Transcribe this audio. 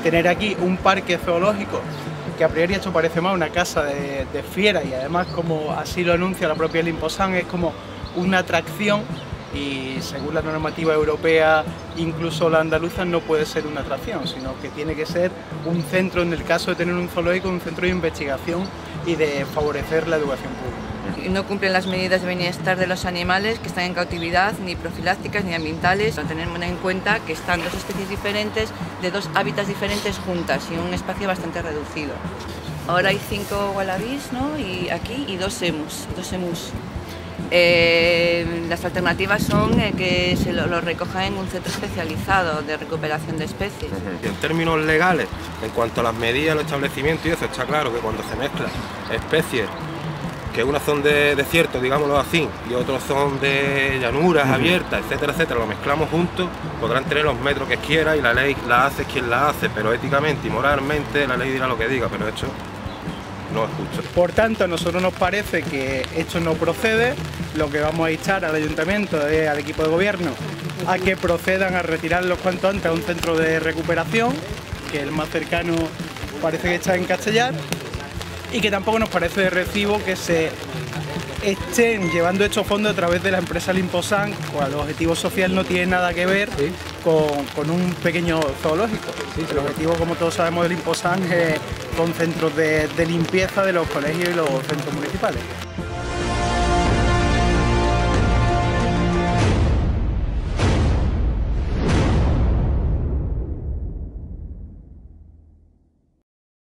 tener aquí un parque zoológico que a priori esto parece más una casa de fieras y además, como así lo anuncia la propia Limposan, es como una atracción y según la normativa europea, incluso la andaluza, no puede ser una atracción, sino que tiene que ser un centro, en el caso de tener un zoológico, un centro de investigación y de favorecer la educación pública. Y no cumplen las medidas de bienestar de los animales que están en cautividad, ni profilácticas ni ambientales. Tenemos en cuenta que están dos especies diferentes, de dos hábitats diferentes juntas y en un espacio bastante reducido. Ahora hay 5 wallabies, ¿no? Y aquí y 2 emus. Las alternativas son que se lo recojan en un centro especializado de recuperación de especies. Y en términos legales, en cuanto a las medidas, los establecimientos y eso, está claro que cuando se mezclan especies, que unas son de desierto, digámoslo así, y otros son de llanuras abiertas, etcétera, etcétera, lo mezclamos juntos, podrán tener los metros que quiera y la ley la hace quien la hace, pero éticamente y moralmente la ley dirá lo que diga, pero esto no es justo. Por tanto, a nosotros nos parece que esto no procede. Lo que vamos a instar al ayuntamiento, al equipo de gobierno, a que procedan a retirarlos cuanto antes a un centro de recuperación, que el más cercano parece que está en Castellar, y que tampoco nos parece de recibo que se estén llevando estos fondos a través de la empresa Limposan, cual objetivo social no tiene nada que ver con un pequeño zoológico. El objetivo, como todos sabemos, de Limposan es con centros de limpieza de los colegios y los centros municipales.